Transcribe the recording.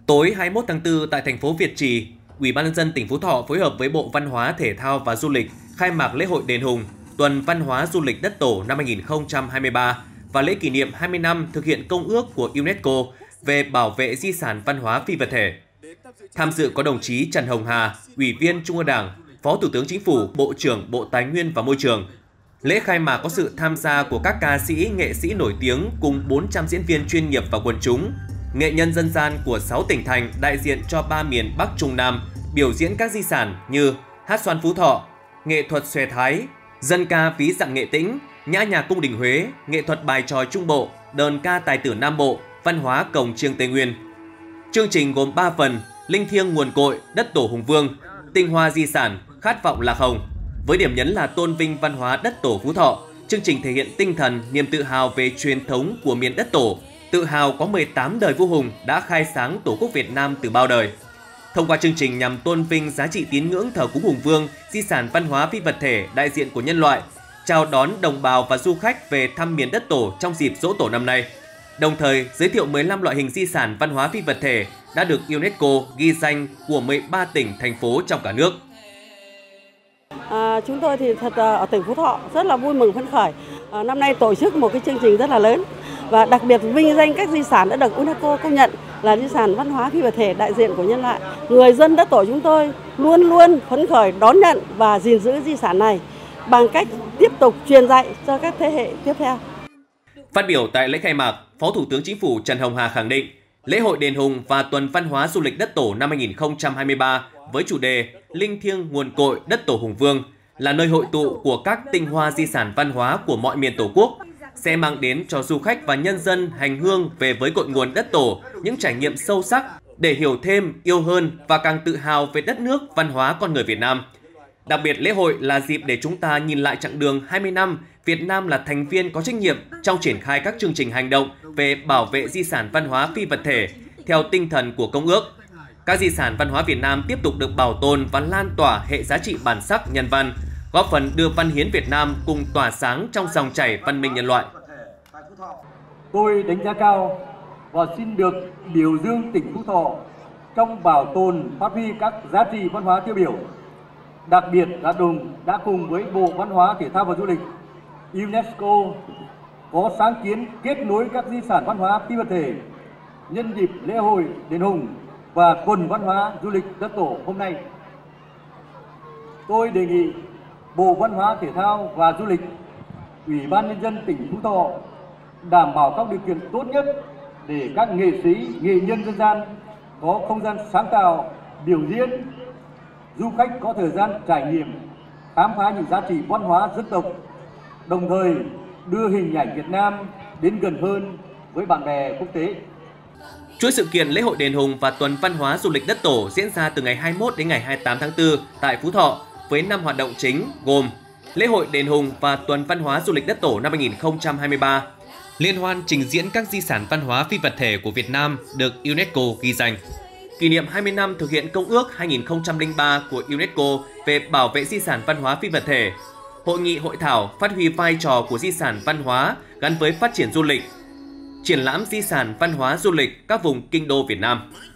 Tối 21 tháng 4 tại thành phố Việt Trì, Ủy ban nhân dân tỉnh Phú Thọ phối hợp với Bộ Văn hóa, Thể thao và Du lịch khai mạc lễ hội Đền Hùng, Tuần Văn hóa Du lịch Đất Tổ năm 2023 và lễ kỷ niệm 20 năm thực hiện công ước của UNESCO về bảo vệ di sản văn hóa phi vật thể. Tham dự có đồng chí Trần Hồng Hà, Ủy viên Trung ương Đảng, Phó Thủ tướng Chính phủ, Bộ trưởng Bộ Tài nguyên và Môi trường. Lễ khai mạc có sự tham gia của các ca sĩ, nghệ sĩ nổi tiếng cùng 400 diễn viên chuyên nghiệp và quần chúng, nghệ nhân dân gian của 6 tỉnh thành đại diện cho 3 miền Bắc Trung Nam, biểu diễn các di sản như hát xoan Phú Thọ, nghệ thuật xòe Thái, dân ca ví dặm Nghệ Tĩnh, nhã nhạc cung đình Huế, nghệ thuật bài tròi Trung Bộ, đờn ca tài tử Nam Bộ, văn hóa cồng chiêng Tây Nguyên. Chương trình gồm 3 phần: linh thiêng nguồn cội, đất tổ hùng vương, tinh hoa di sản, khát vọng lạc hồng. Với điểm nhấn là tôn vinh văn hóa đất tổ Phú Thọ, chương trình thể hiện tinh thần, niềm tự hào về truyền thống của miền đất tổ, tự hào có 18 đời vua hùng đã khai sáng Tổ quốc Việt Nam từ bao đời. Thông qua chương trình nhằm tôn vinh giá trị tín ngưỡng thờ cúng hùng vương, di sản văn hóa phi vật thể đại diện của nhân loại, chào đón đồng bào và du khách về thăm miền đất tổ trong dịp Giỗ Tổ năm nay. Đồng thời, giới thiệu 15 loại hình di sản văn hóa phi vật thể đã được UNESCO ghi danh của 13 tỉnh, thành phố trong cả nước. Chúng tôi thì thật ở tỉnh Phú Thọ rất là vui mừng phấn khởi. Năm nay tổ chức một cái chương trình rất là lớn và đặc biệt vinh danh các di sản đã được UNESCO công nhận là di sản văn hóa phi vật thể đại diện của nhân loại. Người dân đất tổ chúng tôi luôn luôn phấn khởi đón nhận và gìn giữ di sản này bằng cách tiếp tục truyền dạy cho các thế hệ tiếp theo. Phát biểu tại lễ khai mạc, Phó Thủ tướng Chính phủ Trần Hồng Hà khẳng định, lễ hội Đền Hùng và Tuần Văn hóa Du lịch Đất Tổ năm 2023 với chủ đề Linh thiêng nguồn cội đất tổ hùng vương là nơi hội tụ của các tinh hoa di sản văn hóa của mọi miền Tổ quốc, sẽ mang đến cho du khách và nhân dân hành hương về với cội nguồn đất tổ những trải nghiệm sâu sắc để hiểu thêm, yêu hơn và càng tự hào về đất nước, văn hóa con người Việt Nam. Đặc biệt, lễ hội là dịp để chúng ta nhìn lại chặng đường 20 năm Việt Nam là thành viên có trách nhiệm trong triển khai các chương trình hành động về bảo vệ di sản văn hóa phi vật thể theo tinh thần của Công ước. Các di sản văn hóa Việt Nam tiếp tục được bảo tồn và lan tỏa hệ giá trị bản sắc nhân văn, góp phần đưa văn hiến Việt Nam cùng tỏa sáng trong dòng chảy văn minh nhân loại. Tôi đánh giá cao và xin được biểu dương tỉnh Phú Thọ trong bảo tồn, phát huy các giá trị văn hóa tiêu biểu. Đặc biệt là đã cùng với Bộ Văn hóa, Thể thao và Du lịch, UNESCO có sáng kiến kết nối các di sản văn hóa phi vật thể nhân dịp lễ hội Đền Hùng và Tuần Văn hóa Du lịch Đất Tổ hôm nay. Tôi đề nghị Bộ Văn hóa, Thể thao và Du lịch, Ủy ban nhân dân tỉnh Phú Thọ đảm bảo các điều kiện tốt nhất để các nghệ sĩ, nghệ nhân dân gian có không gian sáng tạo, biểu diễn, du khách có thời gian trải nghiệm, khám phá những giá trị văn hóa dân tộc, đồng thời đưa hình ảnh Việt Nam đến gần hơn với bạn bè quốc tế. Chuỗi sự kiện lễ hội Đền Hùng và Tuần Văn hóa Du lịch Đất Tổ diễn ra từ ngày 21 đến ngày 28 tháng 4 tại Phú Thọ với 5 hoạt động chính gồm lễ hội Đền Hùng và Tuần Văn hóa Du lịch Đất Tổ năm 2023, liên hoan trình diễn các di sản văn hóa phi vật thể của Việt Nam được UNESCO ghi danh, kỷ niệm 20 năm thực hiện Công ước 2003 của UNESCO về bảo vệ di sản văn hóa phi vật thể, hội nghị hội thảo phát huy vai trò của di sản văn hóa gắn với phát triển du lịch, triển lãm di sản văn hóa du lịch các vùng kinh đô Việt Nam.